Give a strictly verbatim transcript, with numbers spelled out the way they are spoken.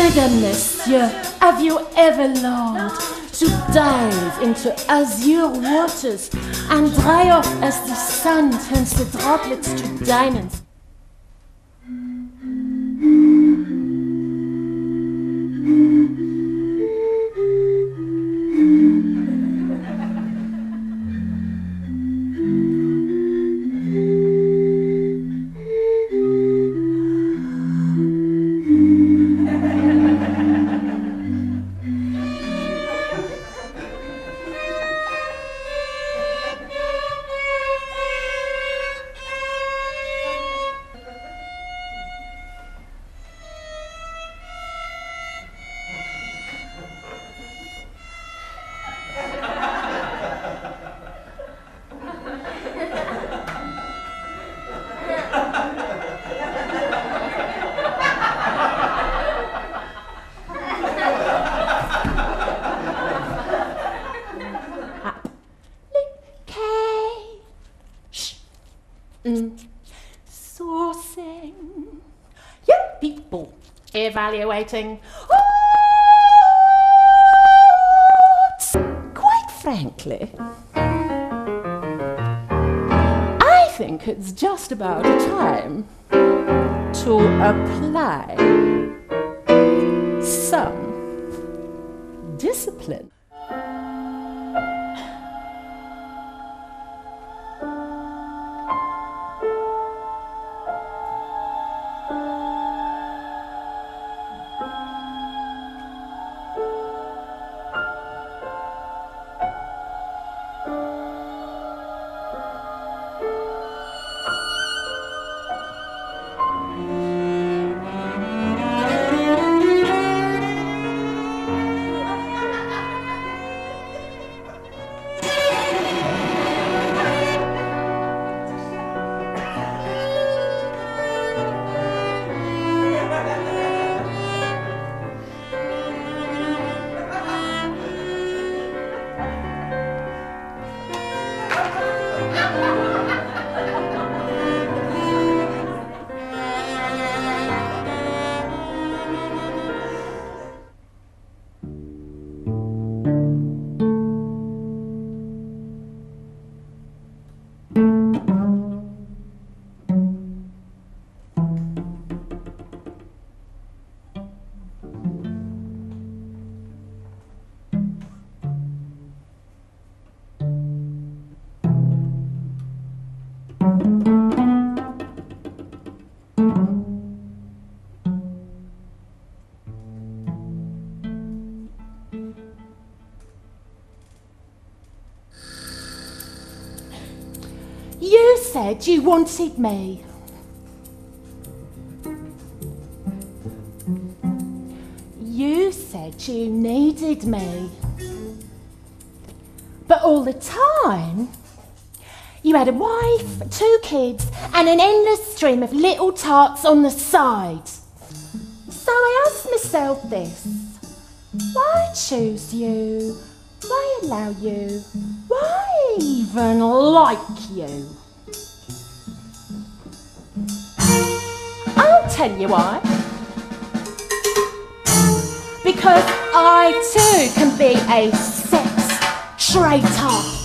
Mesdames, Messieurs, have you ever longed to dive into azure waters and dry off as the sun turns the droplets to diamonds? Sourcing. You people evaluating. What? Quite frankly, I think it's just about time to apply some discipline. You said you wanted me. You said you needed me. But all the time, you had a wife, two kids, and an endless stream of little tarts on the side. So I asked myself this: why choose you? Why allow you? Why even like you? I'll tell you why. Because I too can be a sex traitor.